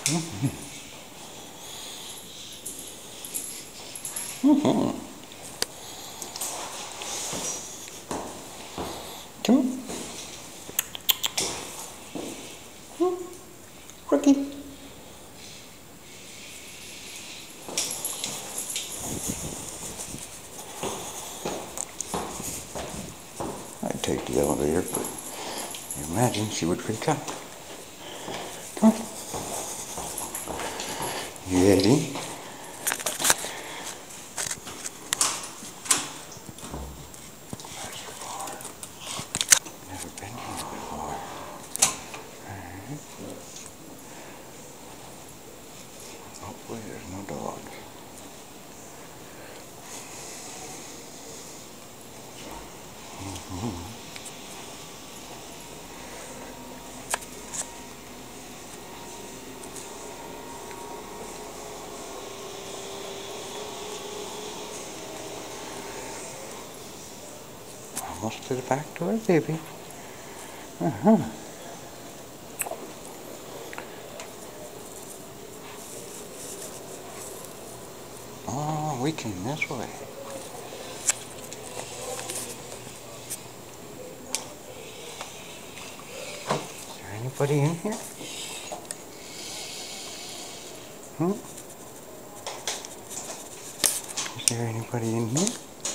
Come on. Brookie. I'd take the elevator, but imagine she would freak out. Come on. You ready? There's your floor. Never been here before. Alright. Hopefully there's no dogs. Almost to the back door, baby. Oh, we came this way. Is there anybody in here? Is there anybody in here?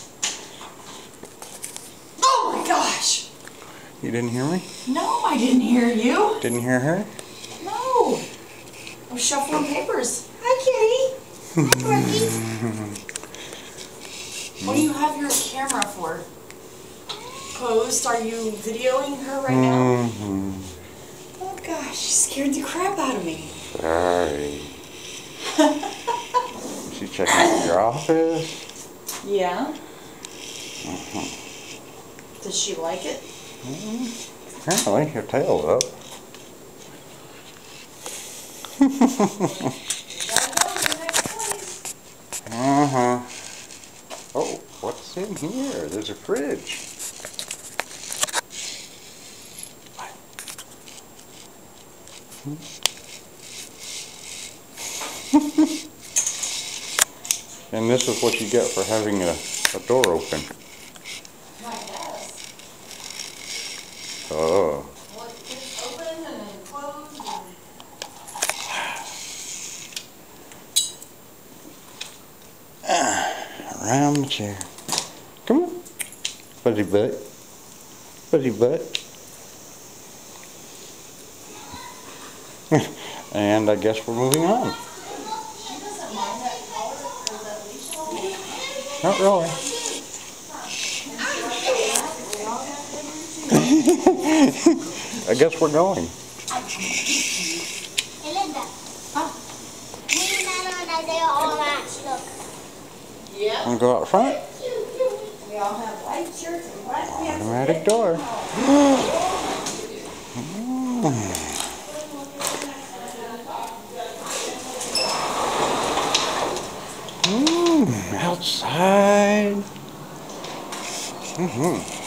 You didn't hear me? No, I didn't hear you. Didn't hear her? No. I was shuffling papers. Hi, Kitty. Hi, Brookie. What do you have your camera for? Posed? Are you videoing her right now? Oh, gosh. She scared the crap out of me. Sorry. She's checking out your office? Yeah. Does she like it? Apparently, your tail's up. Oh, what's in here? There's a fridge. And this is what you get for having a door open. Oh. Well, it gets open and then closed and... Around the chair. Come on. Fuzzy butt. Fuzzy butt. And I guess we're moving on. She doesn't mind that collar or that leash on. Not really. I guess we're going. Hey, Linda. Me, Nana, and Isaiah all match. Look. Yeah. Want to go out front? We all have white shirts and black pants. Automatic door. Outside.